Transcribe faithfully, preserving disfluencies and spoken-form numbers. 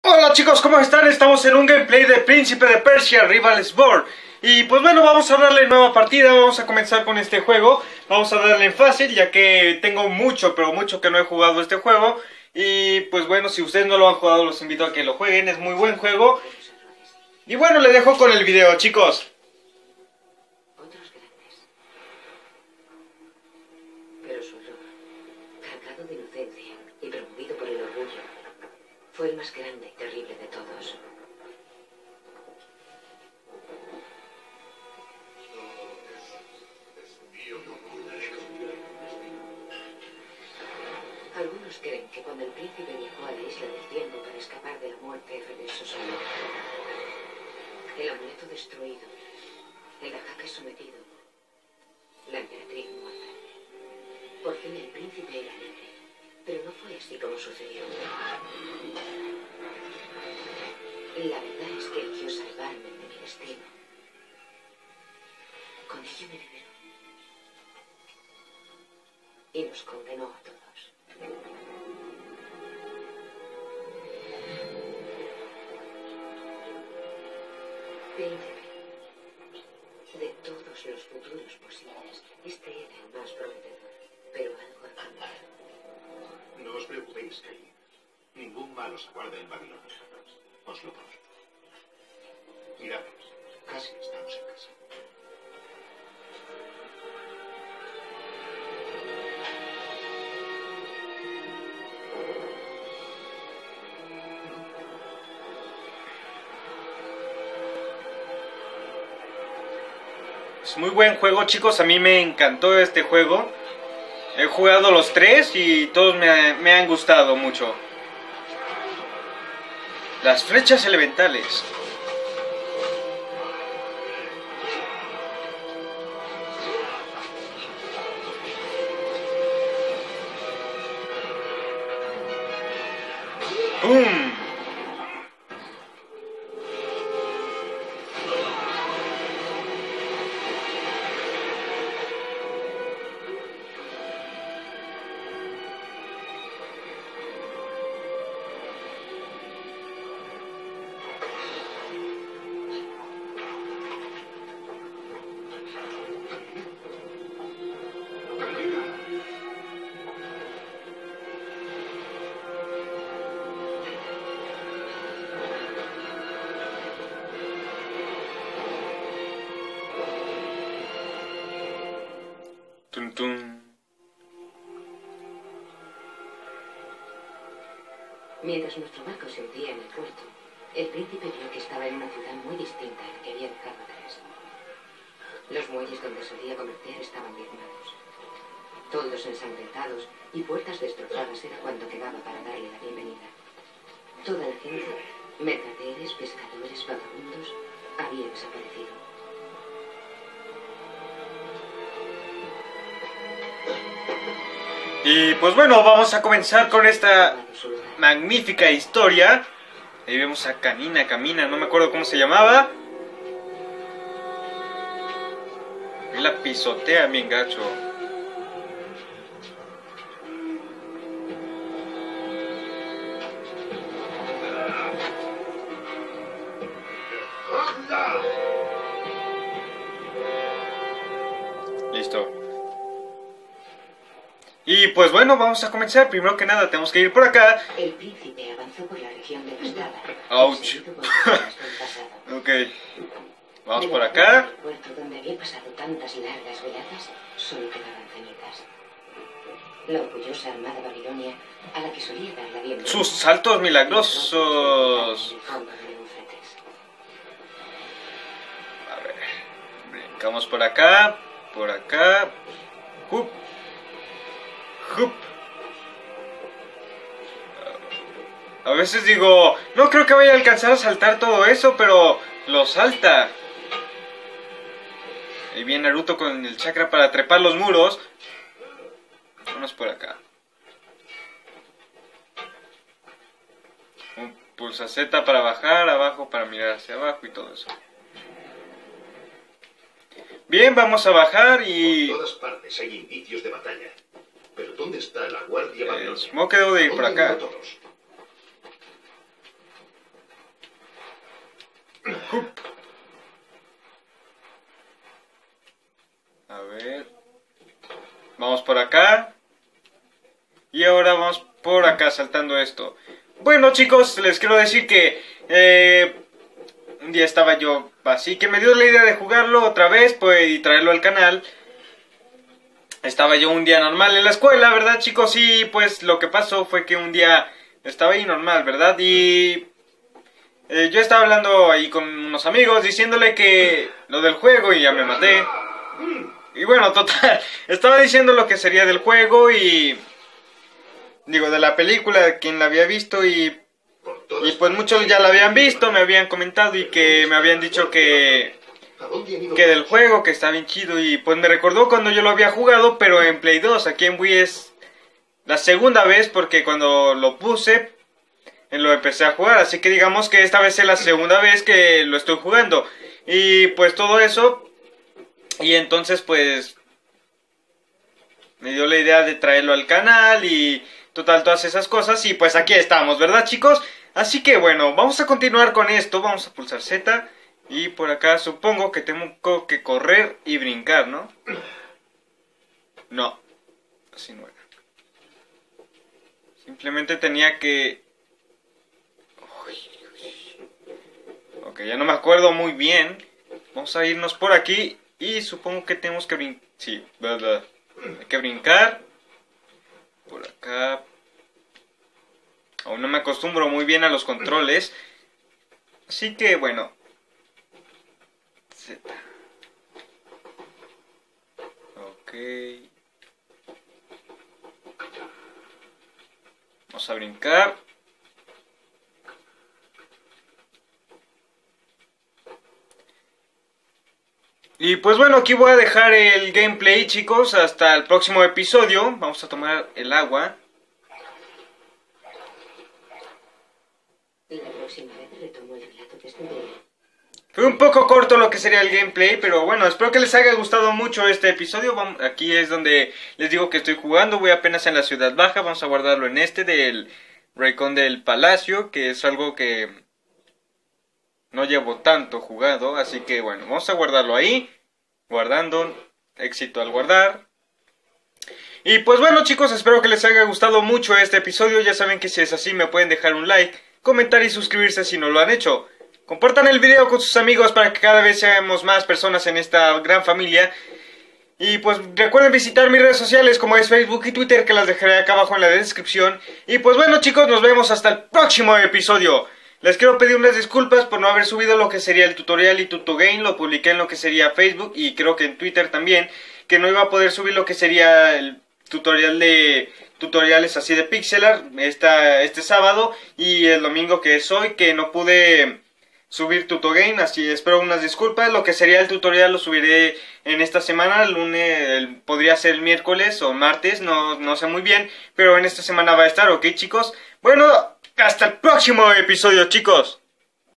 Hola chicos, ¿cómo están? Estamos en un gameplay de Príncipe de Persia Rivalsborn. Y pues bueno, vamos a darle nueva partida, vamos a comenzar con este juego. Vamos a darle en fácil, ya que tengo mucho, pero mucho que no he jugado este juego. Y pues bueno, si ustedes no lo han jugado, los invito a que lo jueguen, es muy buen juego. Y bueno, les dejo con el video, chicos. Otros grandes. Pero su error, cargado de inocencia y promovido por el orgullo, fue el más grande y terrible de todos. Algunos creen que cuando el príncipe viajó a la isla del tiempo para escapar de la muerte, regresó solo. El amuleto destruido, el ajaque sometido, la emperatriz muerta. Por fin el príncipe era libre, pero no fue así como sucedió. La verdad es que eligió salvarme de mi destino. Con ello me liberó. Y nos condenó a todos. Príncipe, de todos los futuros posibles, este era el más prometedor, pero algo ha cambiado. No os preocupéis, Kelly. Ningún mal os aguarda en Babilonia. Os lo prometo. Mirad, casi estamos en casa. Es muy buen juego, chicos, a mí me encantó este juego. He jugado los tres y todos me, me han gustado mucho. Las flechas elementales. ¡Bum! Tum, tum. Mientras nuestro barco se hundía en el puerto, el príncipe vio que estaba en una ciudad muy distinta a la que había dejado atrás. Los muelles donde solía comerciar estaban diezmados. Toldos ensangrentados y puertas destrozadas era cuanto quedaba para darle la bienvenida. Toda la gente, mercaderes, pescadores, vagabundos, había desaparecido. Y pues bueno, vamos a comenzar con esta magnífica historia. Ahí vemos a Canina, Camina, no me acuerdo cómo se llamaba. Y la pisotea bien gacho. Listo. Y pues bueno, vamos a comenzar. Primero que nada, tenemos que ir por acá. El príncipe avanzó por la región devastada. Ouch. perseguido por fuerzas del pasado. Ok. Vamos De por la acá. puerta del puerto donde había pasado tantas largas veladas, solo quedaban cenizas. La orgullosa armada babilonia a la que solía dar la bienvenida. Sus saltos milagrosos. A ver. Brincamos por acá. Por acá. Hup. Hup. A veces digo, no creo que vaya a alcanzar a saltar todo eso, pero lo salta. Ahí viene Naruto con el chakra para trepar los muros. Vamos por acá. Un pulsa Z para bajar, abajo para mirar hacia abajo y todo eso. Bien, vamos a bajar y... Por todas partes hay indicios de batalla. Pero ¿dónde está la guardia babilonia? Eh, supongo que debo de ir por ¿Dónde acá. están todos? Hup. A ver. Vamos por acá. Y ahora vamos por acá saltando esto. Bueno, chicos, les quiero decir que eh, un día estaba yo así que me dio la idea de jugarlo otra vez pues, y traerlo al canal. Estaba yo un día normal en la escuela, ¿verdad, chicos? Y pues lo que pasó fue que un día estaba ahí normal, ¿verdad? Y eh, yo estaba hablando ahí con unos amigos diciéndole que lo del juego y ya me maté. Y bueno, total, estaba diciendo lo que sería del juego y... digo, de la película, quien la había visto y... y pues muchos ya la habían visto, me habían comentado y que me habían dicho que... que del juego, que está bien chido. Y pues me recordó cuando yo lo había jugado, pero en Play dos. Aquí en Wii es la segunda vez, porque cuando lo puse lo empecé a jugar. Así que digamos que esta vez es la segunda vez que lo estoy jugando. Y pues todo eso. Y entonces pues me dio la idea de traerlo al canal y total todas esas cosas. Y pues aquí estamos, ¿verdad, chicos? Así que bueno, vamos a continuar con esto. Vamos a pulsar Z. Y por acá supongo que tengo que correr y brincar, ¿no? No, así no era. Simplemente tenía que... ok, ya no me acuerdo muy bien. Vamos a irnos por aquí. Y supongo que tenemos que brincar. Sí, verdad. Hay que brincar. Por acá. Aún no me acostumbro muy bien a los controles. Así que bueno. Z. Ok. Vamos a brincar. Y pues bueno, aquí voy a dejar el gameplay, chicos, hasta el próximo episodio. Vamos a tomar el agua. La próxima vez retomo el relato desde el... Fue un poco corto lo que sería el gameplay, pero bueno, espero que les haya gustado mucho este episodio. Vamos, aquí es donde les digo que estoy jugando, voy apenas en la ciudad baja. Vamos a guardarlo en este del Rincón del Palacio, que es algo que no llevo tanto jugado, así que bueno, vamos a guardarlo ahí. Guardando, éxito al guardar. Y pues bueno, chicos, espero que les haya gustado mucho este episodio. Ya saben que si es así me pueden dejar un like, comentar y suscribirse si no lo han hecho. Compartan el video con sus amigos para que cada vez seamos más personas en esta gran familia. Y pues recuerden visitar mis redes sociales como es Facebook y Twitter, que las dejaré acá abajo en la descripción. Y pues bueno, chicos, nos vemos hasta el próximo episodio. Les quiero pedir unas disculpas por no haber subido lo que sería el tutorial y Tutogame. Lo publiqué en lo que sería Facebook y creo que en Twitter también, que no iba a poder subir lo que sería el tutorial de tutoriales así de pixelar esta, este sábado y el domingo que es hoy, que no pude subir Tutogame, así espero unas disculpas. Lo que sería el tutorial lo subiré en esta semana, el lunes, el, podría ser el miércoles o martes, no, no sé muy bien, pero en esta semana va a estar, ¿ok, chicos? Bueno, hasta el próximo episodio, chicos.